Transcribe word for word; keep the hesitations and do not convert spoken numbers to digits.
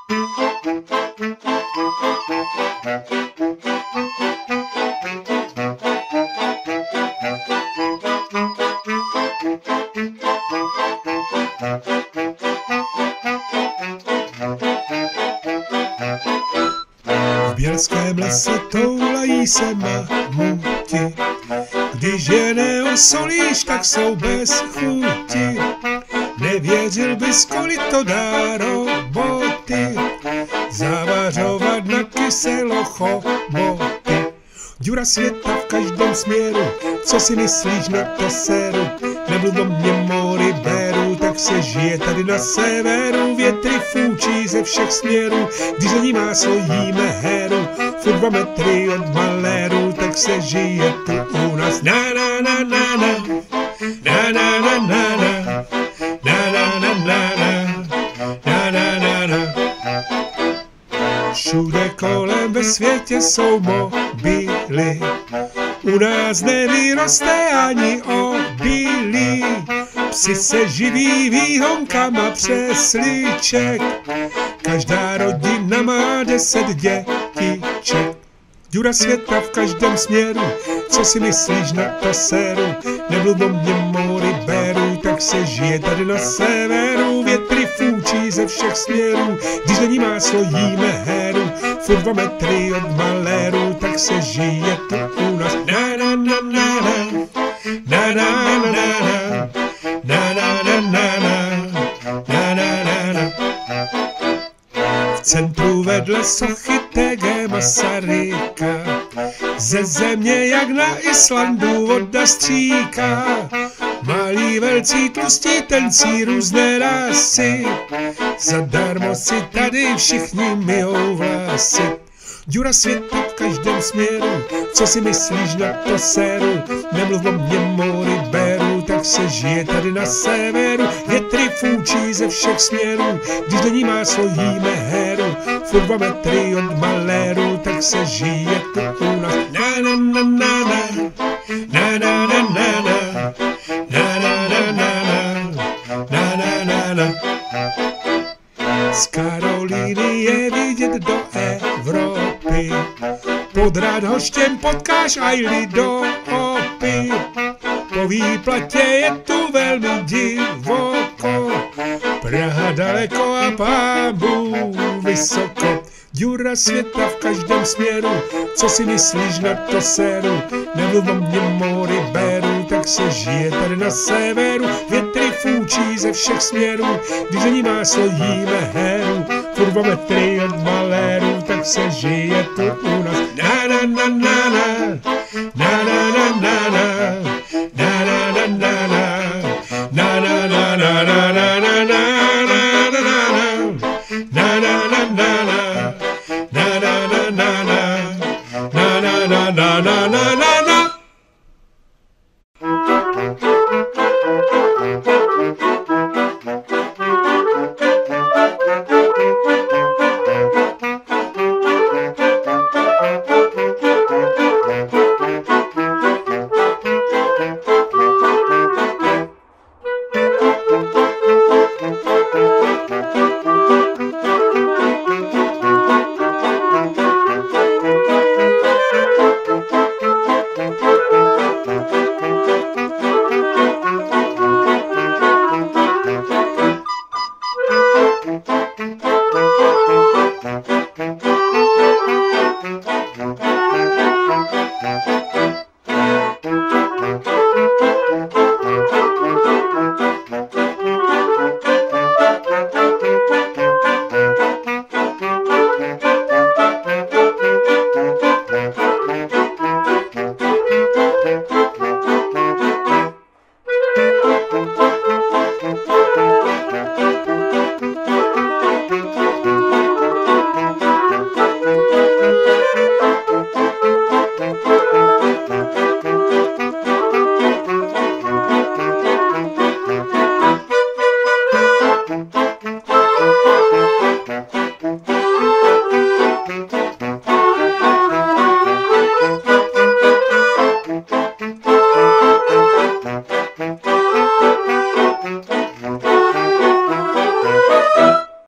V bělském lese toulají se mamuti, když je neosolíš, tak jsou bez chuti. Nevěřil bys, kolik to dá roboty, zavařovat na kyselo choboty. Děura světa v každém směru, co si myslíš na to séru? Nemluv o mě, mori beru, tak se žije tady na severu. Větry foučí ze všech směrů, když za ní má stojíme heru. Furt dva metry od maléru, tak se žije tu u nás. Na na na na na, na na na na na, na na na na na, na na na na. Všude kolem ve světě jsou mobily, u nás nevyroste ani obilí. Psi se živí výhonkama přesliček, každá rodina má deset dětiček. Děura světa v každém směru, co si myslíš na to séru? Nemluv o mě, mori beru, tak se žije tady na severu. Větry foučí ze všech směrů, když na ní má stojíme heru. Furt dva metry od maléru, tak se žije tu u nás. Na na na na na, na na na na, na na na na na, na na na na. V centru vedle sochy T G Masaryka, ze země jak na Islandu voda stříká. Malí, velcí, tlustí, tencí, různé rasy, zadarmo si tady všichni myjou vlasy. Děura světa v každém směru, co si myslíš na to séru? Nemluv o mě, mori beru, tak se žije tady na severu. Větry foučí ze všech směrů, když do ní má stojíme heru. Furt dva metry od maléru, tak se žije tu u nás. Na na na na na, na na na na na, na na na na na, na na na na. Z Karolíny je vidět do Evropy, pod Radhoštěm potkáš Aili do Opy. Po výplatě je tu velmi divoko, Praha daleko a Pán Bůh vysoko. Děura světa v každém směru, co si myslíš na to séru? Nemluv o mě, mori beru, tak se žije tady na severu. Větry foučí ze všech směrů, když za ní má stojíme heru. Furt dva metry od maléru, tak se žije tu u nás. Na na na